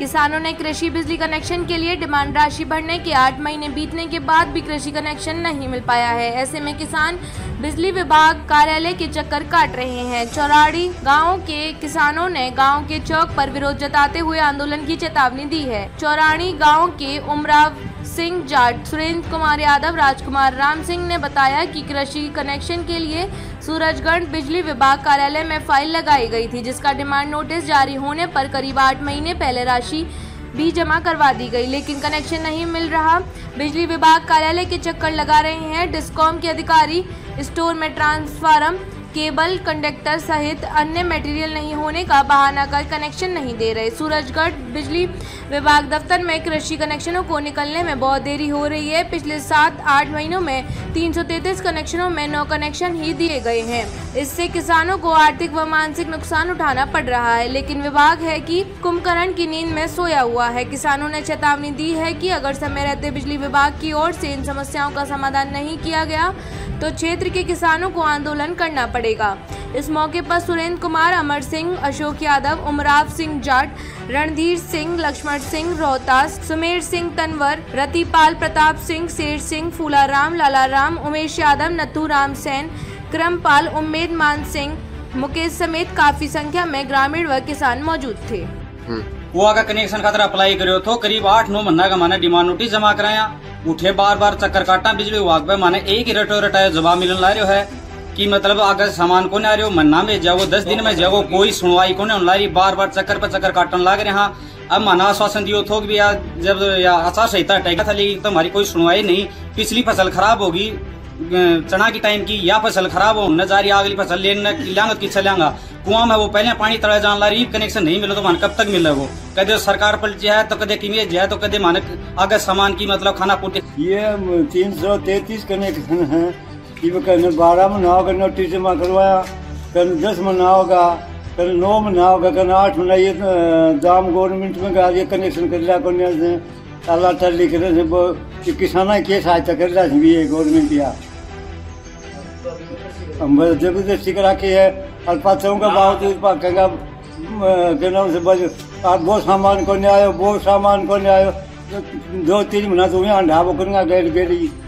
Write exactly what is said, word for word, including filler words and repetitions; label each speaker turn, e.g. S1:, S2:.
S1: किसानों ने कृषि बिजली कनेक्शन के लिए डिमांड राशि भरने के आठ महीने बीतने के बाद भी कृषि कनेक्शन नहीं मिल पाया है। ऐसे में किसान बिजली विभाग कार्यालय के चक्कर काट रहे हैं। चौराड़ी गांव के किसानों ने गांव के चौक पर विरोध जताते हुए आंदोलन की चेतावनी दी है। चौराड़ी गांव के उमराव सिंह जाट, सुरेंद्र कुमार यादव, राजकुमार राम सिंह ने बताया कि कृषि कनेक्शन के लिए सूरजगढ़ बिजली विभाग कार्यालय में फाइल लगाई गई थी, जिसका डिमांड नोटिस जारी होने पर करीब आठ महीने पहले राशि भी जमा करवा दी गई, लेकिन कनेक्शन नहीं मिल रहा। बिजली विभाग कार्यालय के चक्कर लगा रहे हैं। डिस्कॉम के अधिकारी स्टोर में ट्रांसफार्मर, केबल, कंडक्टर सहित अन्य मटेरियल नहीं होने का बहाना कर कनेक्शन नहीं दे रहे। सूरजगढ़ बिजली विभाग दफ्तर में कृषि कनेक्शनों को निकलने में बहुत देरी हो रही है। पिछले सात आठ महीनों में तीन सौ तैंतीस कनेक्शनों में नौ कनेक्शन ही दिए गए हैं। इससे किसानों को आर्थिक व मानसिक नुकसान उठाना पड़ रहा है, लेकिन विभाग है कि कुंभकर्ण की नींद में सोया हुआ है। किसानों ने चेतावनी दी है कि अगर समय रहते बिजली विभाग की ओर से इन समस्याओं का समाधान नहीं किया गया तो क्षेत्र के किसानों को आंदोलन करना पड़ेगा। इस मौके पर सुरेंद्र कुमार, अमर सिंह, अशोक यादव, उमराव सिंह जाट, रणधीर सिंह, लक्ष्मण सिंह रोहतास, सुमेर सिंह तनवर, रतिपाल, प्रताप सिंह, शेर सिंह, फूलाराम, लालाराम, उमेश यादव, नथू राम सैन, क्रमपाल, उम्मेद मान सिंह, मुकेश समेत काफी संख्या में ग्रामीण व किसान मौजूद थे।
S2: वो आगे कनेक्शन खातर अप्लाई करो तो करीब आठ नौ महीना का माने डिमांड नोटिस जमा कराया, उठे बार बार चक्कर काटा बिजली विभाग पे, माने एक ही रटो रटाया जवाब मिलने ला रहा है कि मतलब अगर सामान को आ रहे हो महीना में जाओ, दस दिन में जाओ, कोई सुनवाई को नहीं ला रही, बार बार चक्कर पर चक्कर काटने लग रहे हैं। अब माना आश्वासन दियो थोक भी यार जब आचार संहिता हटेगा था, लेकिन तो हमारी कोई सुनवाई नहीं। पिछली फसल खराब होगी चना की टाइम की, या फसल खराब हो न जा रही, अगली फसल लेना लांगा कि चलेगा कुआं में वो पहले पानी तड़ा जान ला रही, कनेक्शन नहीं मिले तो मान कब तक मिले वो, कदे सरकार पलट जाए तो कदे किमेज जाए तो कदे मानक अगर सामान की मतलब खाना पूटे।
S3: ये तीन सौ तैतीस कनेक्शन है, कल बारह महीना होगा नोटिस जमा करवाया, कल दस महीना होगा, कल नौ महीना होगा, कल आठ महीना। ये दाम गवर्नमेंट में गा ये कनेक्शन कर रहा को ताला टल्ली कर किसान के सहायता कर रहा है गवर्नमेंट या हम जबरदस्ती करा के है। और पात्रों का बावजूद कहना से आप वो सामान को नहीं आयो, वो सामान को नहीं आयो, दो तीन महीना तो यहाँ ढाबो करूँगा गैर गेरी।